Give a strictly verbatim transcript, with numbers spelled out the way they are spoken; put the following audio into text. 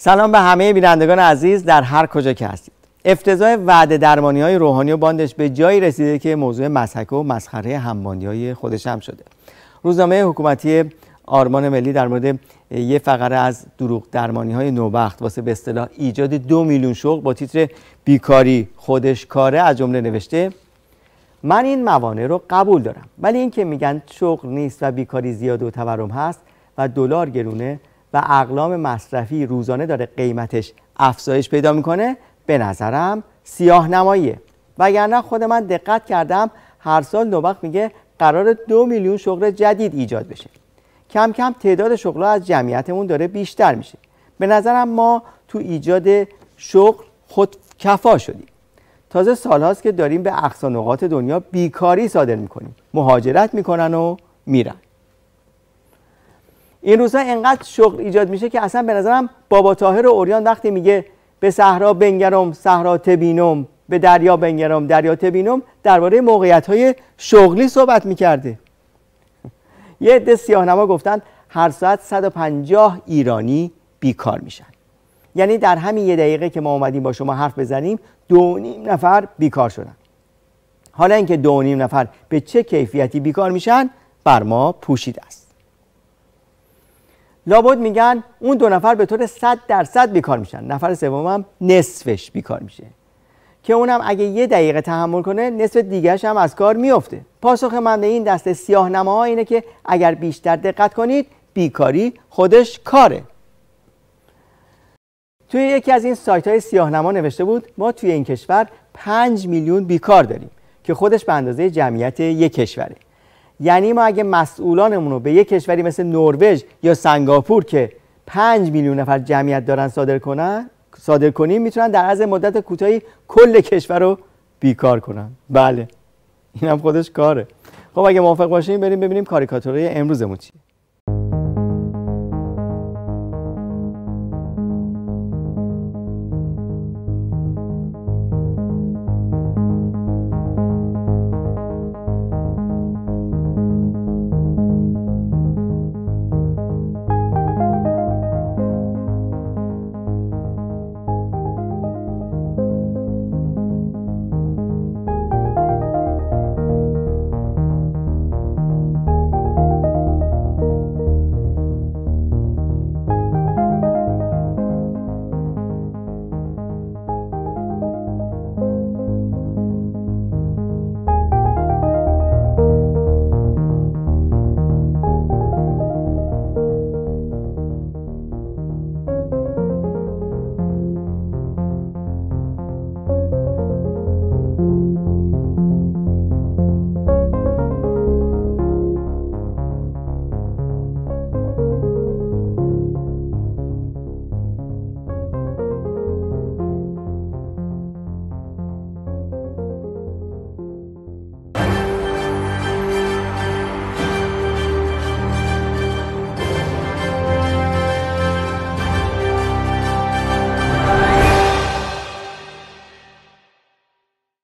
سلام به همه بینندگان عزیز در هر کجا که هستید. افتضاح وعده درمانی های روحانی و باندش به جایی رسیده که موضوع مسحک و مسخره همبانی های خودش هم شده. روزنامه حکومتی آرمان ملی در مورد یه فقره از دروغ درمانی های نوبخت واسه به اصطلاح ایجاد دو میلیون شغل با تیتر بیکاری خودش کاره از جمله نوشته: من این موانع رو قبول دارم، ولی این که میگن شغل نیست و بیکاری زیاد و تورم هست و دلار گرونه و اقلام مصرفی روزانه داره قیمتش افزایش پیدا میکنه، به نظرم سیاه نماییه. وگرنه خود من دقت کردم هر سال نوبخت میگه قرار دو میلیون شغل جدید ایجاد بشه. کم کم تعداد شغل‌ها از جمعیتمون داره بیشتر میشه. به نظرم ما تو ایجاد شغل خود کفا شدیم. تازه سالهاست که داریم به اقصا نقاط دنیا بیکاری صادر میکنیم. مهاجرت میکنن و میرن. این روزها انقدر شغل ایجاد میشه که اصلا به نظرم بابا طاهر عریان وقتی میگه به صحرا بنگرم صحرا تبینم، به دریا بنگرم دریا تبینم، درباره موقعیت‌های شغلی صحبت میکرده. یه عده سیاه‌نما گفتن هر ساعت صد و پنجاه ایرانی بیکار میشن. یعنی در همین یه دقیقه که ما اومدیم با شما حرف بزنیم دو نیم نفر بیکار شدن. حالا اینکه دو نیم نفر به چه کیفیتی بیکار میشن بر ما پوشیده است. لابد میگن اون دو نفر به طور صد درصد بیکار میشن، نفر سوم هم نصفش بیکار میشه که اونم اگه یه دقیقه تحمل کنه نصف دیگرش هم از کار میفته. پاسخ من به این دسته سیاه نماها اینه که اگر بیشتر دقت کنید بیکاری خودش کاره. توی یکی از این سایت های سیاه نما نوشته بود ما توی این کشور پنج میلیون بیکار داریم که خودش به اندازه جمعیت یک کشوره. یعنی ما اگه مسئولانمون رو به یک کشوری مثل نروژ یا سنگاپور که پنج میلیون نفر جمعیت دارن صادر کنن صادر کنیم میتونن در عرض مدت کوتاهی کل کشور رو بیکار کنن. بله این هم خودش کاره. خب اگه موافق باشیم بریم ببینیم کاریکاتورهای امروزمون چیه.